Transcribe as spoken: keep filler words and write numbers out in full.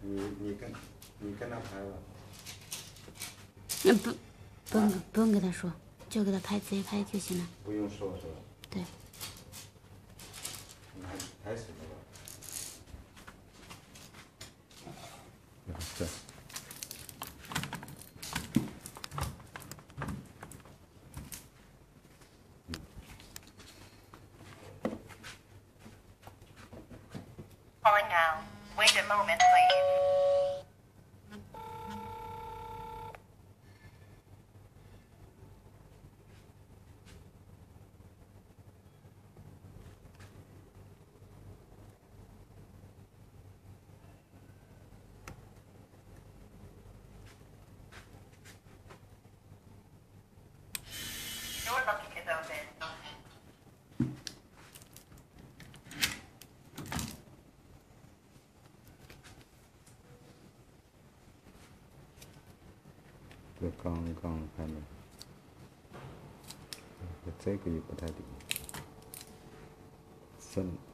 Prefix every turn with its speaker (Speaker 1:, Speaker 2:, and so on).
Speaker 1: 你你跟你跟他拍吧。
Speaker 2: 嗯，不，不用不用跟他说，就给他拍自己拍就行了。
Speaker 1: 不用说是吧？
Speaker 2: 对。
Speaker 1: 你还拍什么吧？是。
Speaker 3: Calling now. Wait a moment, please.
Speaker 1: 这刚刚拍的，这个也不太灵，分。